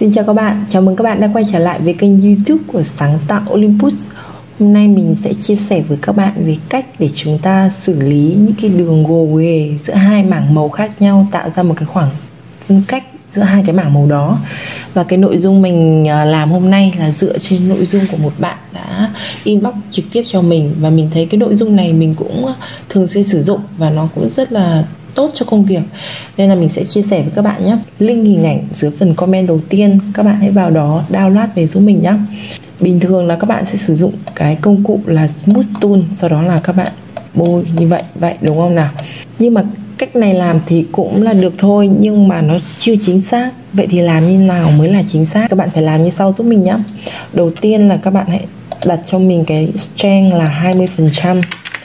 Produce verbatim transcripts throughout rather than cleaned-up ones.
Xin chào các bạn, chào mừng các bạn đã quay trở lại với kênh YouTube của Sáng tạo Olympus. Hôm nay mình sẽ chia sẻ với các bạn về cách để chúng ta xử lý những cái đường gồ ghề giữa hai mảng màu khác nhau, tạo ra một cái khoảng phân cách giữa hai cái mảng màu đó. Và cái nội dung mình làm hôm nay là dựa trên nội dung của một bạn đã inbox trực tiếp cho mình, và mình thấy cái nội dung này mình cũng thường xuyên sử dụng và nó cũng rất là tốt cho công việc, nên là mình sẽ chia sẻ với các bạn nhé. Link hình ảnh dưới phần comment đầu tiên, các bạn hãy vào đó download về giúp mình nhé. Bình thường là các bạn sẽ sử dụng cái công cụ là Smooth Tool, sau đó là các bạn bôi như vậy vậy đúng không nào? Nhưng mà cách này làm thì cũng là được thôi, nhưng mà nó chưa chính xác. Vậy thì làm như nào mới là chính xác? Các bạn phải làm như sau giúp mình nhé. Đầu tiên là các bạn hãy đặt cho mình cái strength là hai mươi phần trăm.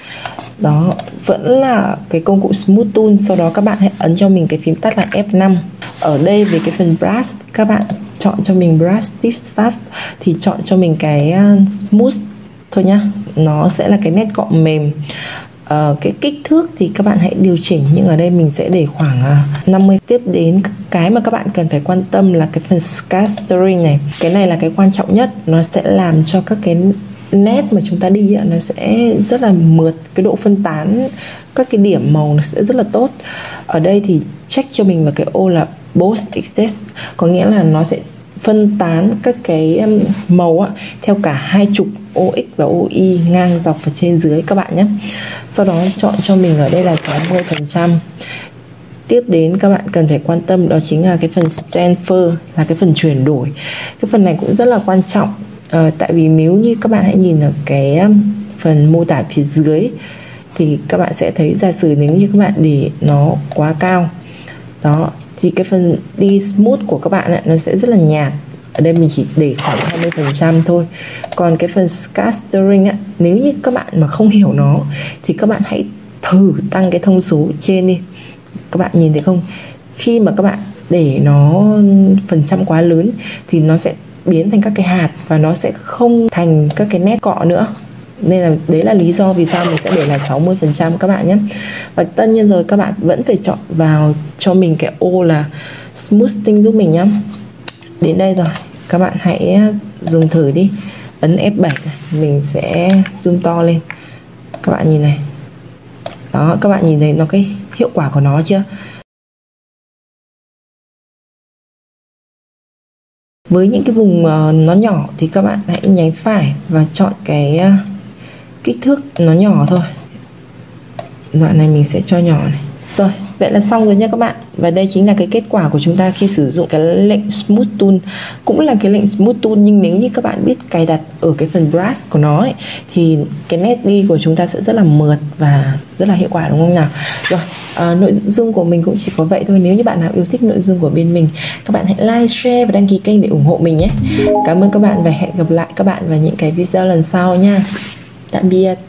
Đó, vẫn là cái công cụ Smooth Tool. Sau đó các bạn hãy ấn cho mình cái phím tắt là F năm. Ở đây về cái phần brush, các bạn chọn cho mình brush tip start, thì chọn cho mình cái smooth thôi nhá. Nó sẽ là cái nét cọ mềm. Uh, cái kích thước thì các bạn hãy điều chỉnh, nhưng ở đây mình sẽ để khoảng uh, năm mươi. Tiếp đến cái mà các bạn cần phải quan tâm là cái phần scattering này. Cái này là cái quan trọng nhất, nó sẽ làm cho các cái nét mà chúng ta đi nó sẽ rất là mượt, cái độ phân tán các cái điểm màu nó sẽ rất là tốt. Ở đây thì check cho mình vào cái ô là Both Excess, có nghĩa là nó sẽ phân tán các cái màu á, theo cả hai trục ô ích và ô y, ngang dọc và trên dưới các bạn nhé. Sau đó chọn cho mình ở đây là sáu mươi phần trăm. Tiếp đến các bạn cần phải quan tâm đó chính là cái phần transfer, là cái phần chuyển đổi. Cái phần này cũng rất là quan trọng. À, tại vì nếu như các bạn hãy nhìn ở cái phần mô tả phía dưới thì các bạn sẽ thấy, giả sử nếu như các bạn để nó quá cao đó thì cái phần đi smooth của các bạn ấy, nó sẽ rất là nhạt. Ở đây mình chỉ để khoảng hai mươi phần trăm thôi. Còn cái phần scattering ấy, nếu như các bạn mà không hiểu nó thì các bạn hãy thử tăng cái thông số trên đi. Các bạn nhìn thấy không, khi mà các bạn để nó phần trăm quá lớn thì nó sẽ biến thành các cái hạt và nó sẽ không thành các cái nét cọ nữa. Nên là đấy là lý do vì sao mình sẽ để là sáu mươi phần trăm các bạn nhé. Và tất nhiên rồi, các bạn vẫn phải chọn vào cho mình cái ô là smoothing giúp mình nhé. Đến đây rồi, các bạn hãy dùng thử đi. Ấn F bảy, mình sẽ zoom to lên. Các bạn nhìn này. Đó, các bạn nhìn thấy nó cái hiệu quả của nó chưa? Với những cái vùng uh, nó nhỏ thì các bạn hãy nháy phải và chọn cái uh, kích thước nó nhỏ thôi. Đoạn này mình sẽ cho nhỏ này. Rồi, vậy là xong rồi nha các bạn. Và đây chính là cái kết quả của chúng ta khi sử dụng cái lệnh Smooth Tool. Cũng là cái lệnh Smooth Tool, nhưng nếu như các bạn biết cài đặt ở cái phần brush của nó ấy, thì cái nét đi của chúng ta sẽ rất là mượt và rất là hiệu quả, đúng không nào? Rồi, à, nội dung của mình cũng chỉ có vậy thôi. Nếu như bạn nào yêu thích nội dung của bên mình, các bạn hãy like, share và đăng ký kênh để ủng hộ mình nhé. Cảm ơn các bạn và hẹn gặp lại các bạn vào những cái video lần sau nha. Tạm biệt.